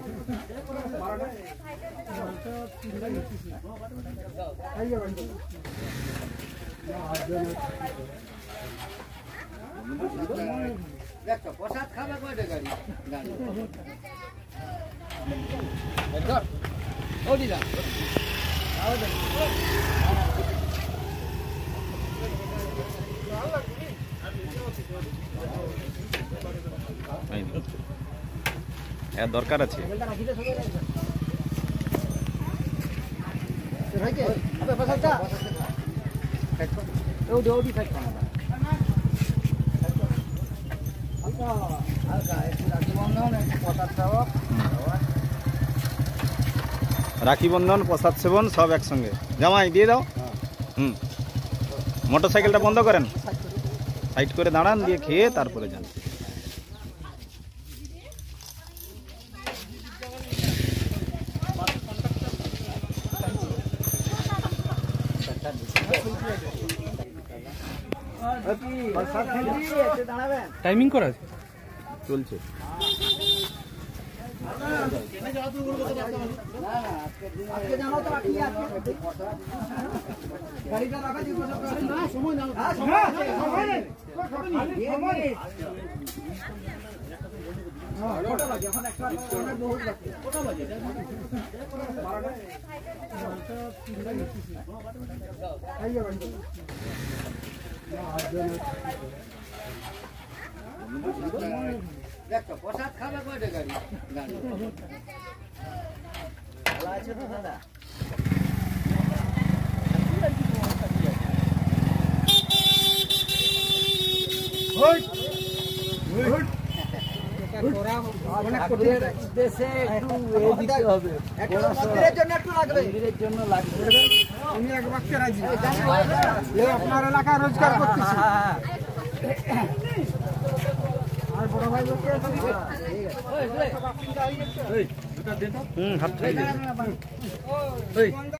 প্রসাদ খাবে কয়টা গাড়ি দরকার আছে রাখি বন্ধন প্রসাদ সেবন সব একসঙ্গে জামাই দিয়ে দাও। মোটরসাইকেলটা বন্ধ করেন, সাইড করে দাঁড়ান, দিয়ে খেয়ে তারপরে যান। টাইমিং করা আছে, চলছে। দেখো প্রসাদ খাবে কয়টা গাড়ি আছে তো দাদা আপনার এলাকায় রোজগার করতেছি। আর বড় ভাই হাত